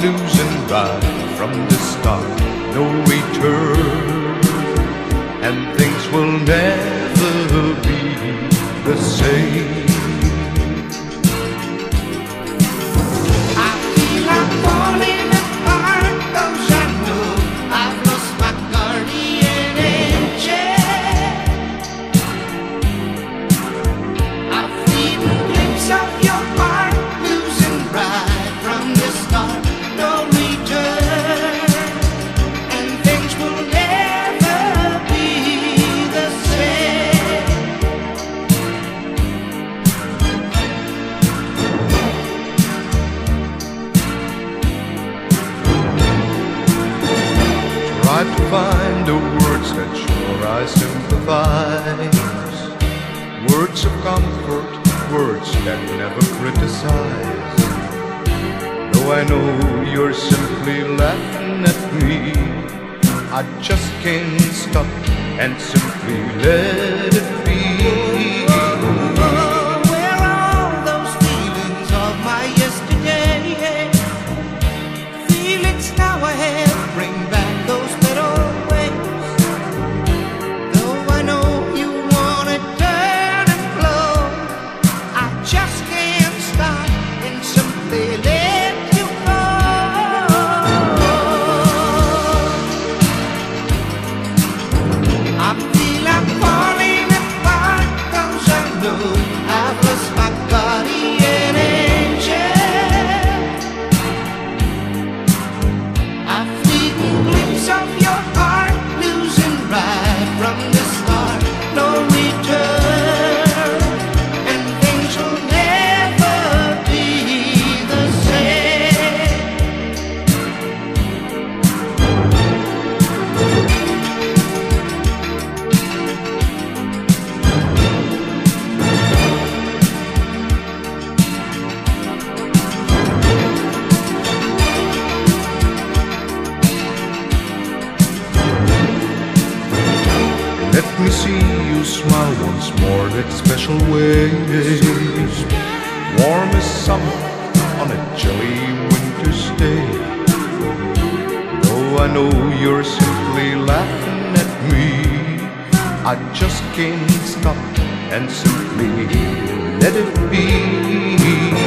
losing right from the start, no return, and things will never be the same. I feel I'm falling apart, 'cause I know I've lost my guardian angel. I feel a glimpse of your heart, losing right from the start, no return, and things will never be the same. Try to find the words that sure I sympathize, words of comfort, words that never criticize. Though I know you're simply laughing at me, I just can't stop and simply let it be. Where are all those feelings of my yesterday? Feelings now I have, bring back those better ways. Though I know you wanna turn and flow, I just can't stop and simply let you go. I feel I'm falling apart, 'cause I know I've lost my guardian angel. I feel a glimpse of your heart, losing right from the start, no return, and things will never be the same. Let me see you smile once more that special way, warm as summer on a chilly winter's day. Though I know you're simply laughing at me, I just can't stop and simply let it be.